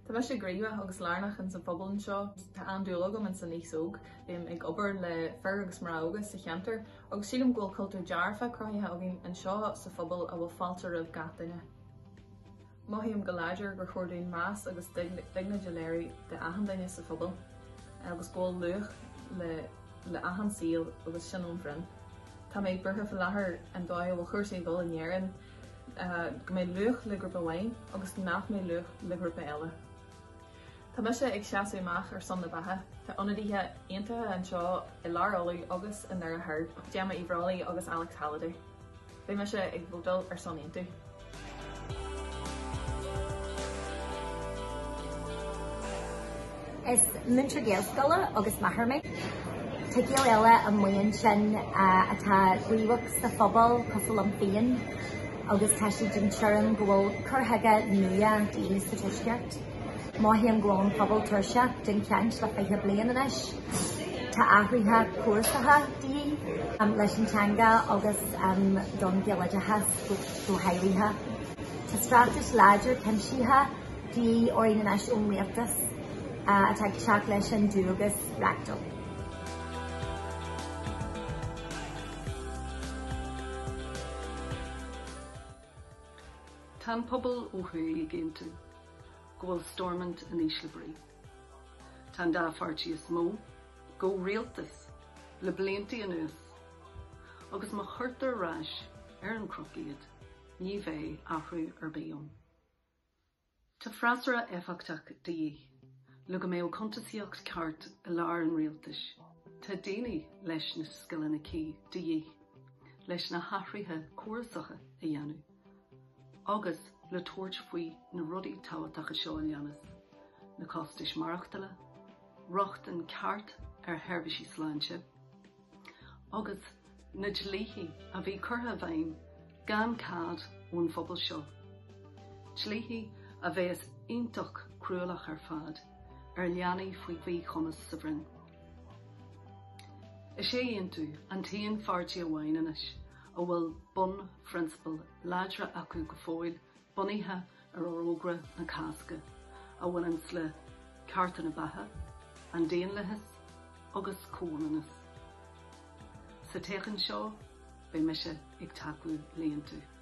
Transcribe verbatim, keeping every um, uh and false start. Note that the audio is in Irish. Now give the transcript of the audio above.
Tá me sé gríomh agus lárnach an sa phobal seo tá andúlagam an san níos óg bhím ag obair le fear agus mar agus sa cheantar agus sílam ghfuil cultúr dearfa cruthaithe agin an seo sa phobal a bhfuil fáilte roimh gach duine. Maithíam go láidir gur chuirdaon más agus duine de léirí de ahan duine sa phobal agus ghfuil luach le le ahan síl agus sin ón bhrein. Tá méid burtha fa láthair an dóigh bhfuil chuirsaí dul in éireann go méid luach le grúpa amháin agus nach méid luach le grúpa eile. Tá me sé ag seasamh amach ar son na bathe, Tá ionadaithe aontaithe an seo i lár-olaí agus in ar a third, Gemma Ivrálaí agus Alex Halliday. Bhí me sé ag bhódal ar son Aontú. Is Mná Gaelach agus maitharmaid. Tá géal eile an muon sin atá gríomhach sa phobal cosal an féin agus tá si den searan go bhfuil curthaige nua daoine sa tuisceart. Maithíam gháin phobal tuirse den ceint le fiche bliain inis. Tá áthraithe cuasaithe daoí leis an teanga agus don gealaidethe go haidhíthe. Tá stratas láidir cinsíthe daoí oireann inis ón rialtas atá teach leis an dúgus reachtal. Tá pobl ó thuaí ag Aontú, go bhfuil stormant in Ísle Brí. Tá dá fartí is mó, go rialtas, le bliantí anuas, agus má chuirtar ráis ar an crociad, ní bheith athrú ar béom. Tá freasara éfachtaach daoí, le go méo contasíocht ceart i lár an rialtas. Tá daoine leis na scileanna cí daoí, leis na hathraithe cuasacha a dhéanú. Agus le tuairt faoi na rudaí tábhairteacha seo a leannas, na costais marachtaile, rocht an ceart ar theirbhísí sláinte, agus na dlíthe a bhí curtha bhaim gan cad ón phobal seo. Dlíthe a bheith is iontach cruúlach ar fad ar leanaí faoi bhí chumas sa bhrein. Is sé Aontú an taon fartí amháin inis a bhfuil bun frinspeal láidre acu go fóil bunaithe ar órógra na casca a bhfuil an slé cearta na bathe, an déanlaithas agus cónanas. Sa téachan seo, bé me sé ag tacú le Aontú.